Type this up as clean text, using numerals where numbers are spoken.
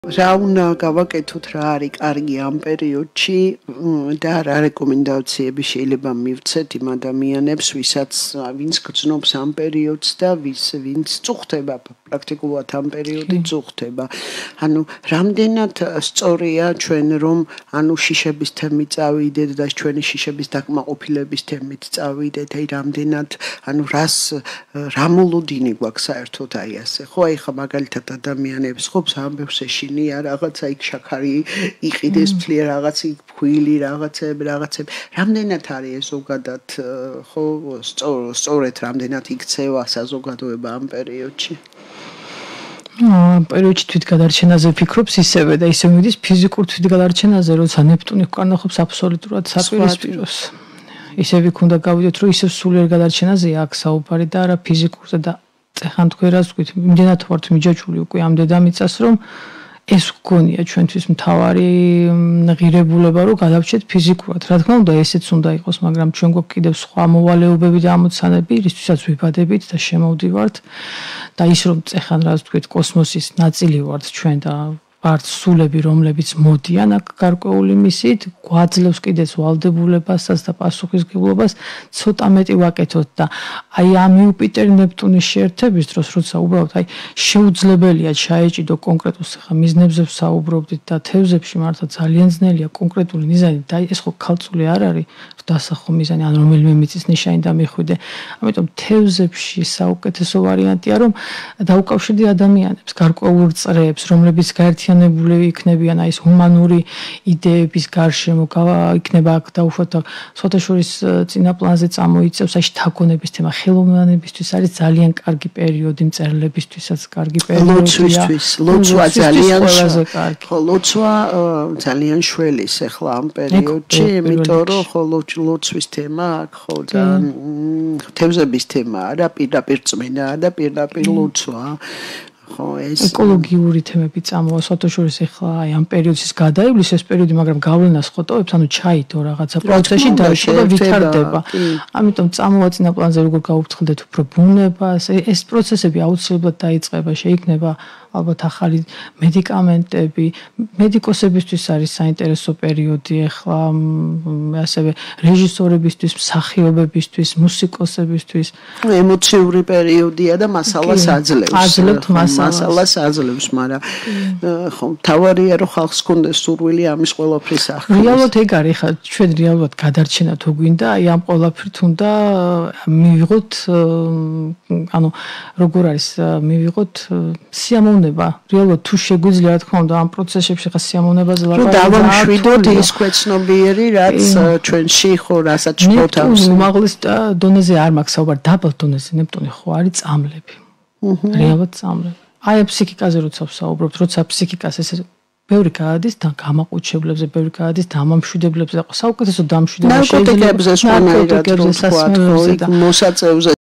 რა უნდა გავაკეთოთ, რა არის კარგი ამ პერიოდში და რა რეკომენდაციები შეიძლება მივცეთ იმ ადამიანებს, ვინც გრძნობს ამ პერიოდს და ვინც წუხდება პრაქტიკულად ამ პერიოდი წუხდება. ანუ რამდენად სწორია ჩვენ რომ შიშების თემით წავიდეთ და ჩვენი შიშების დაკმაყოფილების თემით წავიდეთ, აი რამდენად რა მოლოდინი გვაქვს საერთოდ აი ასე. ხო, აი ხა მაგალითად ადამიანებს ხობს ამბებს ეშინია რაღაცა იქ შაქარი იყიდეს ფლია რაღაც იქ ფქვილი რაღაცები. რამდენად არის ეს ზოგადად ხო სწორედ რამდენად იქცევა საზოგადოება ამ პერიოდში? პერიოდში თვითგადარჩენაზე ფიქრობს ისევე და ისე მიდის ფიზიკურ თვითგადარჩენაზე, როცა ნეპტუნი გვკარნახობს აბსოლუტურად საპირისპიროს. ისე ვიქ უნდა გავიდეთ, რომ ისევ სულიერ გადარჩენაზეა აქ საუბარი და არა ფიზიკურზე და წეხან თქვენ რას ვთქვით, იმდენად ვართ მიჯაჭვული უკვე ამ დედამიწას, რომ ეს გქონია ჩვენთვის მთავარი ღირებულება, რომ გადავჭეთ ფიზიკურად. რა თქმა უნდა, ესეც უნდა იყოს, მაგრამ ჩვენ გვაქვს კიდევ სხვა მოვალეობები და ამოცანები, რისთვისაც ვიბადებით და შემოვდივართ და ის რომ წეხან რას ვთქვით, კოსმოსის ნაწილი ვართ ჩვენ და ვართ სულები, რომლებიც მოდიან აქ გარკვეული მისით, გვაძლევს კიდეც ვალდებულებასაც და პასუხისმგებლობას ცოტა მეტი ვაკეთოთ და აი ამ იუპიტერ ნეპტუნის შეერთების დროს, როცა უბრალოდ აი შეუძლებელია ჩაეჭიდო კონკრეტულ მიზნებზე ვსაუბრობდით და თევზებში მართლა ძალიან ძნელია კონკრეტული მიზანი და ეს ხო ქალწული არ არის დასახო მიზანი, ან რომელიმე მიწის ნიშანი და მიხვიდე. ამიტომ თევზებში საუკეთესო ვარიანტია, რომ დაუკავშირდე ადამიანებს, გარკვეულ წრეებს, რომლებიც გაერთიანებული იქნებიან აი ეს ჰუმანური იდეების გარშემო, იქნება აქ დაუშვათ სხვათა შორის წინა პლანზე წამოიწევს აი შთაგონების თემა, ხელოვნებისთვის არის ძალიან კარგი პერიოდი, მწერლებისთვისაც კარგი პერიოდია. ლოცვა ძალიან კარგი. ხო, ლოცვა ძალიან შველის ახლა ამ პერიოდში, იმიტომ რომ ხო ლოცვის თემა აქ ხო და თევზების თემაა და პირდაპირ წმენაა და პირდაპირ ლოცვა. ეკოლოგიური თემები წამოვა სხვათა შორის ახლა აი ამ პერიოდში გადაივლის ეს პერიოდი, მაგრამ გავლენას ხოტოვებს, ანუ ჩაიდო რაღაცა პროცესში დაიშვა და ვითარდება. ამიტომ წამოვა წინა პლანზე როგორ გაუფრთხილდეთ უფრო ბუნებას, ეს პროცესები აუცილებლად დაიწყება, შეიქმნება ალბათ ახალი მედიკამენტები, მედიკოსებისთვის არის საინტერესო პერიოდი ახლა, ასევე რეჟისორებისთვის, მსახიობებისთვის, მუსიკოსებისთვის. ემოციური პერიოდია და მასალას აძლევს. მასალას აძლევს, მაგრამ ხო, თავარია რომ ხალხს კონდეს სურვილი ამის ყველაფრის ახლა. რეალურად ეგ არის, ხა ჩვენ რეალურად გადარჩენა თუ გვინდა, აი ამ ყველაფრით უნდა მივიღოთ, ანუ როგორ არის, მივიღოთ სიამოვნება. რეალურად თუ შეგვიძლია, რა თქმა უნდა, ამ პროცესებში ხა სიამოვნებაზე ლაპარაკი. დავამშვიდოთ ის ქვეცნობიერი, რაც ჩვენში ხო რასაც შფოთავს. უმაღლეს დონეზე არ მაქვს საუბარი, დაბალ დონეზე ნეპტუნი ხო არის წამლები. რეალურად წამლები. აი ფსიქიკაზე როცა ვსაუბრობთ, როცა ფსიქიკას ესე ბევრი გაადის და გამაყუჩებლებზე, ბევრი გაადის დამამშვიდებლებზე და საუკეთესო დამშვიდება შეიძლება ნარკოტიკებზე, მოსაწევზე